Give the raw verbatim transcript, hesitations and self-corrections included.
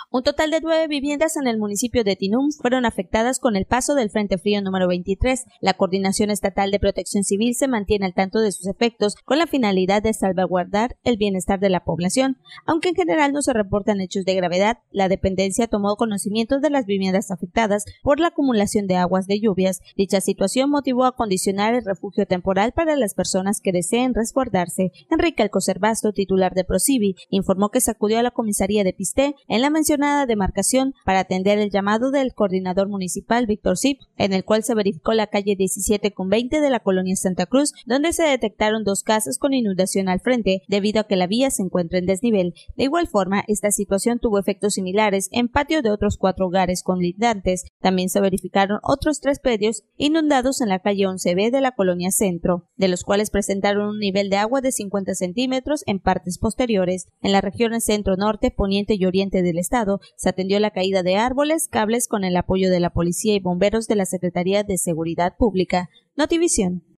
Un total de nueve viviendas en el municipio de Tinum fueron afectadas con el paso del Frente Frío número veintitrés. La Coordinación Estatal de Protección Civil se mantiene al tanto de sus efectos con la finalidad de salvaguardar el bienestar de la población. Aunque en general no se reportan hechos de gravedad, la dependencia tomó conocimiento de las viviendas afectadas por la acumulación de aguas de lluvias. Dicha situación motivó a condicionar el refugio temporal para las personas que deseen resguardarse. Enrique Alcocer Basto, titular de Procivi, informó que se acudió a la comisaría de Pisté en la mencionada demarcación para atender el llamado del coordinador municipal Víctor Zip, en el cual se verificó la calle diecisiete con veinte de la colonia Santa Cruz, donde se detectaron dos casas con inundación al frente, debido a que la vía se encuentra en desnivel. De igual forma, esta situación tuvo efectos similares en patio de otros cuatro hogares colindantes. También se verificaron otros tres predios inundados en la calle once B de la colonia Centro, de los cuales presentaron un nivel de agua de cincuenta centímetros en partes posteriores. En las regiones centro, norte, poniente y oriente del estado, se atendió la caída de árboles, cables con el apoyo de la policía y bomberos de la Secretaría de Seguridad Pública. Notivisión.